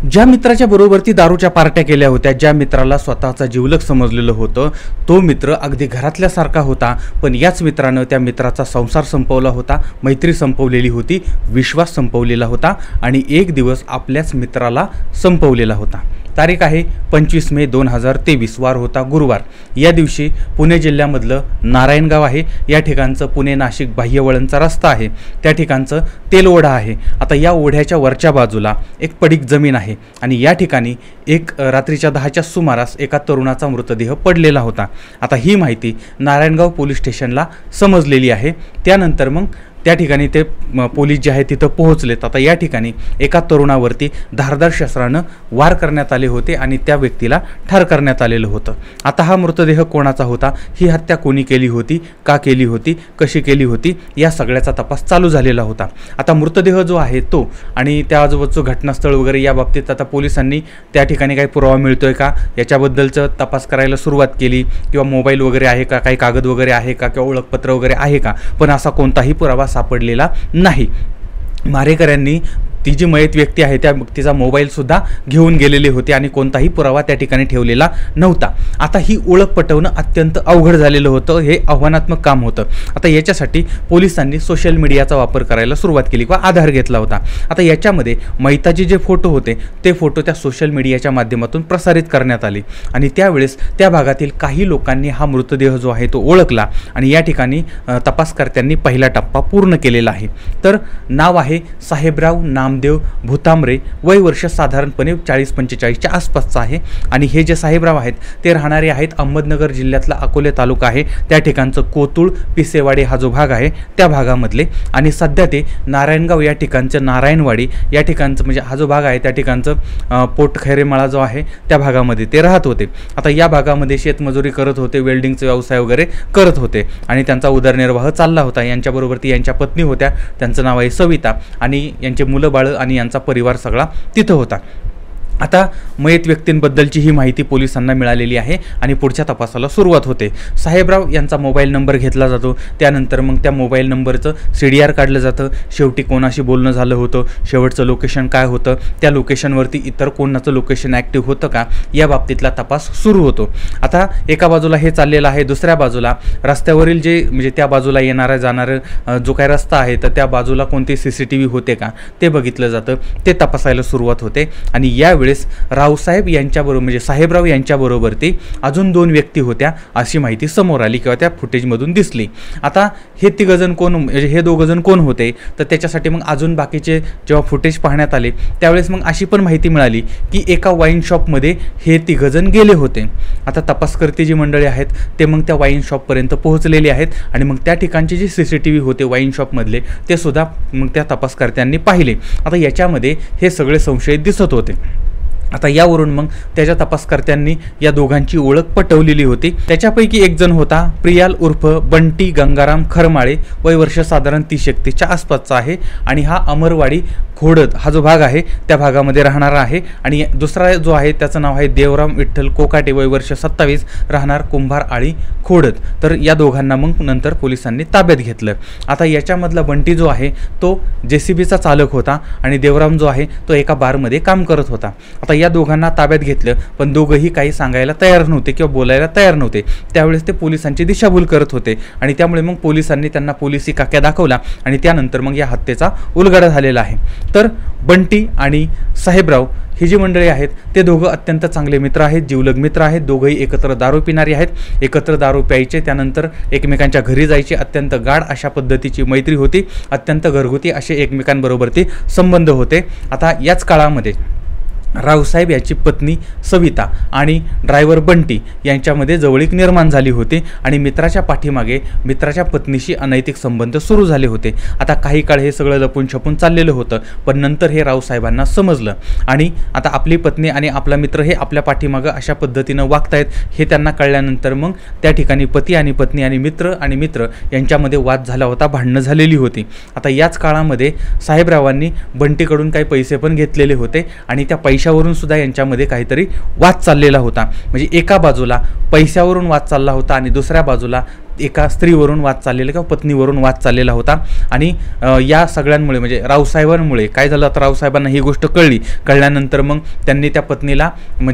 ज्या मित्राच्या बरोबर ती दारूच्या पार्ट्या केल्या होत्या, ज्या मित्राला स्वतःचा जिवलग समजलेलं होतं, तो मित्र अगदी घरातल्यासारखा होता. पण याच मित्रानं त्या मित्राचा संसार संपवला होता, मैत्री संपवलेली होती, विश्वास संपवलेला होता आणि एक दिवस आपल्याच मित्राला संपवलेला होता. तारीख आहे 25 मे 2023, वार होता गुरुवार. या दिवशी पुणे जिल्ह्यामधलं नारायणगाव आहे. या ठिकाणचं पुणे नाशिक बाह्यवळणचा रस्ता आहे. त्या ठिकाणचं तेलओढा आहे. आता या ओढ्याच्या वरच्या बाजूला एक पडीक जमीन आहे आणि या ठिकाणी रात्रीच्या 10च्या सुमारास एका तरुणाचा मृतदेह पडलेला होता. आता ही माहिती नारायणगाव पोलीस स्टेशनला समजलेली आहे. त्यानंतर मग त्या ठिकाणी ते पोलीस जे आहे तिथं पोहोचलेत. आता या ठिकाणी एका तरुणावरती धारदार शस्त्रानं वार करण्यात आले होते आणि त्या व्यक्तीला ठार करण्यात आलेलं होतं. आता हा मृतदेह कोणाचा होता, ही हत्या कोणी केली होती, का केली होती, कशी केली होती, या सगळ्याचा तपास चालू झालेला होता. आता मृतदेह जो आहे तो आणि त्या आजूबाजूचं घटनास्थळ वगैरे या बाबतीत आता पोलिसांनी त्या ठिकाणी काही पुरावा मिळतोय का याच्याबद्दलचं तपास करायला सुरुवात केली, किंवा मोबाईल वगैरे आहे का, काही कागद वगैरे आहे का, किंवा ओळखपत्र वगैरे आहे का. पण असा कोणताही पुरावा सापडलेला नाही. मारेकऱ्यांनी ती जी मयत व्यक्ती आहे त्या व्यक्तीचा मोबाईलसुद्धा घेऊन गेलेले होते आणि कोणताही पुरावा त्या ठिकाणी ठेवलेला नव्हता. आता ही ओळख पटवणं अत्यंत अवघड झालेलं होतं. हे आव्हानात्मक काम होतं. आता याच्यासाठी पोलिसांनी सोशल मीडियाचा वापर करायला सुरुवात केली किंवा आधार घेतला होता. आता याच्यामध्ये मयताचे जे फोटो होते ते फोटो त्या सोशल मीडियाच्या माध्यमातून प्रसारित करण्यात आले आणि त्यावेळेस त्या भागातील काही लोकांनी हा मृतदेह जो आहे तो ओळखला आणि या ठिकाणी तपासकर्त्यांनी पहिला टप्पा पूर्ण केलेला आहे. तर नाव आहे साहेबराव नामदेव भुतांबरे, वय वर्ष साधारणपणे 40-45च्या आसपासचं आहे आणि हे जे साहेबराव आहेत ते राहणारे आहेत अहमदनगर जिल्ह्यातला अकोले तालुका आहे त्या ठिकाणचं कोतुळ पिसेवाडी हा जो भाग आहे त्या भागामधले आणि सध्या ते नारायणगाव या ठिकाणचं नारायणवाडी या ठिकाणचं म्हणजे हा जो भाग आहे त्या ठिकाणचं पोटखैरेमाळा जो आहे त्या भागामध्ये ते राहत होते. आता या भागामध्ये शेतमजुरी करत होते, वेल्डिंगचा व्यवसाय वगैरे करत होते आणि त्यांचा उदरनिर्वाह चालला होता. यांच्याबरोबर ती यांच्या पत्नी होत्या, त्यांचं नाव आहे सविता आणि यांचे मुलं बाळ आणि यांचा परिवार सगळा तिथं होता. आता मयत व्यक्तींबद्दलची ही माहिती पोलिसांना मिळालेली आहे आणि पुढच्या तपासाला सुरुवात होते. साहेबराव यांचा मोबाईल नंबर घेतला जातो. त्यानंतर मग त्या मोबाईल नंबरचं CDR काढलं जातं. शेवटी कोणाशी बोलणं झालं होतं, शेवटचं लोकेशन काय होतं, त्या लोकेशनवरती इतर कोणाचं लोकेशन ॲक्टिव्ह होतं का, या बाबतीतला तपास सुरू होतो. आता एका बाजूला हे चाललेलं आहे, दुसऱ्या बाजूला रस्त्यावरील जे म्हणजे त्या बाजूला येणारा जाणारं जो काही रस्ता आहे तर त्या बाजूला कोणते CCTV होते का ते बघितलं जातं. ते तपासायला सुरुवात होते आणि यावेळेस रावसाहेब यांच्याबरोबर म्हणजे साहेबराव यांच्याबरोबर ते अजून 2 व्यक्ती होत्या अशी माहिती समोर आली किंवा त्या फुटेजमधून दिसली. आता हे तिघजण कोण म्हणजे हे दोघंजण कोण होते तर त्याच्यासाठी मग अजून बाकीचे जेव्हा फुटेज पाहण्यात आले त्यावेळेस मग अशी पण माहिती मिळाली की एका वाईन शॉपमध्ये हे तिघजण गेले होते. आता तपासकर्ते जी मंडळी आहेत ते मग त्या वाईन शॉपपर्यंत पोहोचलेले आहेत आणि मग त्या ठिकाणचे जे CCTV होते वाईन शॉपमधले ते सुद्धा मग त्या तपासकर्त्यांनी पाहिले. आता याच्यामध्ये हे सगळे संशयित दिसत होते. आता यावरून मग त्याच्या तपासकर्त्यांनी या दोघांची ओळख पटवलेली होती. त्याच्यापैकी एक जण होता प्रियाल उर्फ बंटी गंगाराम खरमाळे, वय वर्ष साधारण 30-31च्या आसपासचा आहे आणि हा अमरवाडी खोडद हा जो भाग आहे त्या भागामध्ये राहणारा आहे आणि दुसरा जो आहे त्याचं नाव आहे देवराम विठ्ठल कोकाटे, वय वर्ष 27, राहणार कुंभार आळी खोडद. तर या दोघांना मग नंतर पोलिसांनी ताब्यात घेतलं. आता याच्यामधला बंटी जो आहे तो JCBचा चालक होता आणि देवराम जो आहे तो एका बारमध्ये काम करत होता. आता या दोघांना ताब्यात घेतलं पण दोघंही काही सांगायला तयार नव्हते किंवा बोलायला तयार नव्हते. त्यावेळेस ते पोलिसांची दिशाभूल करत होते आणि त्यामुळे मग पोलिसांनी त्यांना पोलिसी काक्या दाखवला आणि त्यानंतर मग या हत्येचा उलगडा झालेला आहे. तर बंटी आणि साहेबराव ही जी मंडळी आहेत ते दोघं अत्यंत चांगले मित्र आहेत, जिवलग मित्र आहेत. दोघंही एकत्र दारू पिणारी आहेत, एकत्र दारू प्यायचे, त्यानंतर एकमेकांच्या घरी जायचे. अत्यंत गाढ अशा पद्धतीची मैत्री होती, अत्यंत घरगुती असे एकमेकांबरोबर ते संबंध होते. आता याच काळामध्ये रावसाहेब याची पत्नी सविता आणि ड्रायव्हर बंटी यांच्यामध्ये जवळीक निर्माण झाली होती आणि मित्राच्या पाठीमागे मित्राच्या पत्नीशी अनैतिक संबंध सुरू झाले होते. आता काही काळ हे सगळं लपून छपून चाललेलं होतं पण नंतर हे रावसाहेबांना समजलं आणि आता आपली पत्नी आणि आपला मित्र हे आपल्या पाठीमागं अशा पद्धतीनं वागतायत हे त्यांना कळल्यानंतर मग त्या ठिकाणी पती आणि पत्नी आणि मित्र यांच्यामध्ये वाद झाला होता, भांडणं झालेली होती. आता याच काळामध्ये साहेबरावांनी बंटीकडून काही पैसे पण घेतलेले होते आणि त्या पैशावरून सुद्धा यांच्यामध्ये काहीतरी वाद चाललेला होता. म्हणजे एका बाजूला पैशावरून वाद चालला होता आणि दुसऱ्या बाजूला एका स्त्रीवरून वाद चाललेला किंवा पत्नीवरून वाद चाललेला होता. आणि या सगळ्यांमुळे म्हणजे रावसाहेबांमुळे काय झालं, आता रावसाहेबांना ही गोष्ट कळल्यानंतर मग त्यांनी त्या पत्नीला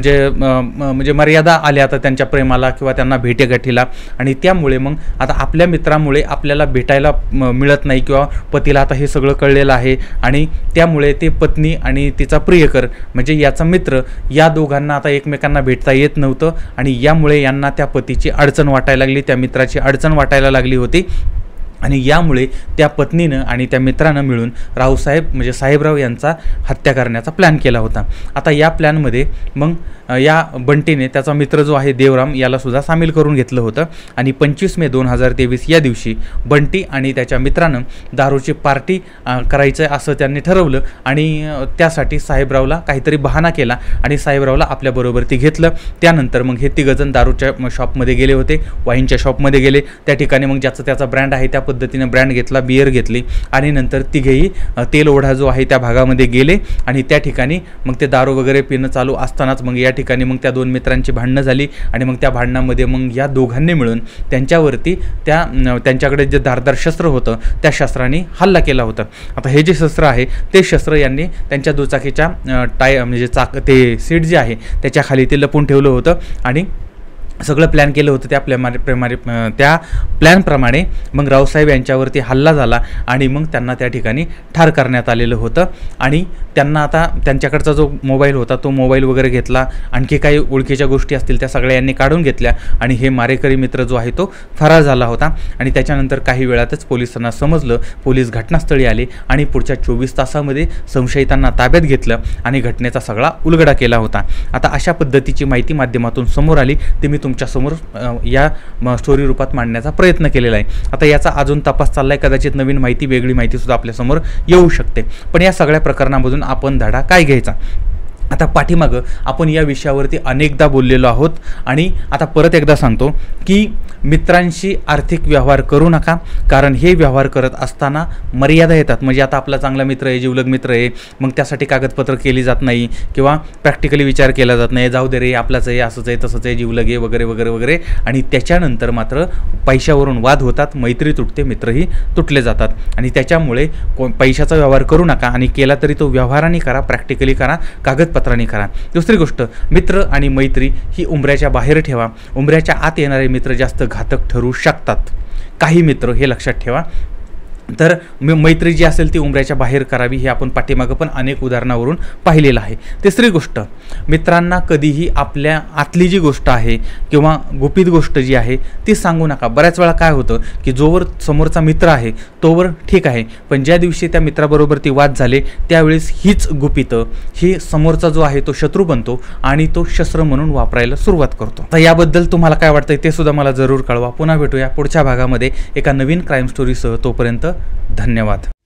म्हणजे मर्यादा आल्या आता त्यांच्या प्रेमाला किंवा त्यांना भेटेगाठीला. आणि त्यामुळे मग आता आपल्या मित्रामुळे आपल्याला भेटायला मिळत नाही किंवा पतीला आता हे सगळं कळलेलं आहे. आणि त्यामुळे ते पत्नी आणि तिचा प्रियकर म्हणजे याचा मित्र या दोघांना आता एकमेकांना भेटता येत नव्हतं. आणि यामुळे यांना त्या पतीची अडचण वाटायला लागली, त्या मित्राची अडचण वाटायला लागली होती. आणि यामुळे त्या पत्नीनं आणि त्या मित्रानं मिळून रावसाहेब म्हणजे साहेबराव यांचा हत्या करण्याचा प्लॅन केला होता. आता या प्लॅनमध्ये मग या बंटीने त्याचा मित्र जो आहे देवराम याला सुद्धा सामील करून घेतलं होतं. आणि 25 मे 2023 या दिवशी बंटी आणि त्याच्या मित्रानं दारूची पार्टी करायचं असं त्यांनी ठरवलं. आणि त्यासाठी साहेबरावला काहीतरी बहाणा केला आणि साहेबरावला आपल्याबरोबर ती घेतलं. त्यानंतर मग हे तिघजण दारूच्या शॉपमध्ये गेले होते, वाईनच्या शॉपमध्ये गेले. त्या ठिकाणी मग ज्याचा त्याचा ब्रँड आहे त्या पद्धतीने ब्रँड घेतला, बियर घेतली. आणि नंतर तिघेही तेल ओढा जो आहे त्या भागामध्ये गेले. आणि त्या ठिकाणी मग ते दारू वगैरे पिणं चालू असतानाच मग या ठिकाणी मग त्या दोन मित्रांची भांडणं झाली. आणि मग त्या भांडणामध्ये मग या दोघांनी मिळून त्यांच्यावरती त्यांच्याकडे जे धारदार शस्त्र होतं त्या शस्त्राने हल्ला केला होता. आता हे जे शस्त्र आहे ते शस्त्र यांनी त्यांच्या दुचाकीच्या म्हणजे ते सीट जे आहे त्याच्या खाली ते लपून ठेवलं होतं. आणि सगळं प्लॅन केलं होतं. त्या प्लॅनप्रमाणे मग रावसाहेब यांच्यावरती हल्ला झाला आणि मग त्यांना त्या ठिकाणी ठार करण्यात आलेलं होतं. आणि त्यांना आता त्यांच्याकडचा जो मोबाईल होता तो मोबाईल वगैरे घेतला, आणखी काही ओळखीच्या गोष्टी असतील त्या सगळ्या यांनी काढून घेतल्या. आणि हे मारेकरी मित्र जो आहे तो फरार झाला होता. आणि त्याच्यानंतर काही वेळातच पोलिसांना समजलं, पोलीस घटनास्थळी आले आणि पुढच्या 24 तासामध्ये संशयितांना ताब्यात घेतलं आणि घटनेचा सगळा उलगडा केला होता. आता अशा पद्धतीची माहिती माध्यमातून समोर आली ती मी तुमच्यासमोर या स्टोरी रूपात मांडण्याचा प्रयत्न केलेला आहे. आता याचा अजून तपास चालला आहे, कदाचित नवीन माहिती वेगळी माहितीसुद्धा आपल्यासमोर येऊ शकते. पण या सगळ्या प्रकरणामधून आपण धडा काय घ्यायचा? आता पाठीमागं आपण या विषयावरती अनेकदा बोललेलो आहोत. आणि आता परत एकदा सांगतो की मित्रांशी आर्थिक व्यवहार करू नका, कारण हे व्यवहार करत असताना मर्यादा येतात. म्हणजे आता आपला चांगला मित्र आहे, जीवलग मित्र आहे, मग त्यासाठी कागदपत्र केली जात नाही किंवा प्रॅक्टिकली विचार केला जात नाही, जाऊ दे रे आपलाच आहे, असंच आहे, तसंच आहे, जीवलग आहे वगैरे वगैरे वगैरे. आणि त्याच्यानंतर मात्र पैशावरून वाद होतात, मैत्री तुटते, मित्रही तुटले जातात. आणि त्याच्यामुळे पैशाचा व्यवहार करू नका. आणि केला तरी तो व्यवहाराने करा, प्रॅक्टिकली करा, कागदपत्रांनी करा. दुसरी गोष्ट, मित्र आणि मैत्री ही उंबऱ्याच्या बाहेर ठेवा. उंबऱ्याच्या आत येणारे मित्र जास्त घातक ठरू शकतात. काही मित्र हे लक्षात ठेवा. तर मैत्री जी असेल ती उंबऱ्याच्या बाहेर करावी, हे आपण पाठीमागं पण अनेक उदाहरणावरून पाहिलेलं आहे. तिसरी गोष्ट, मित्रांना कधीही आपल्या आतली जी गोष्ट आहे किंवा गुपित गोष्ट जी आहे ती सांगू नका. बऱ्याच वेळा काय होतं की जोवर समोरचा मित्र आहे तोवर ठीक आहे, पण ज्या दिवशी त्या मित्राबरोबर ती वाद झाले त्यावेळेस हीच गुपितं ही समोरचा जो आहे तो शत्रू बनतो आणि तो शस्त्र म्हणून वापरायला सुरुवात करतो. तर याबद्दल तुम्हाला काय वाटतंय ते सुद्धा मला जरूर कळवा. पुन्हा भेटूया पुढच्या भागामध्ये एका नवीन क्राईम स्टोरीसह. तोपर्यंत धन्यवाद.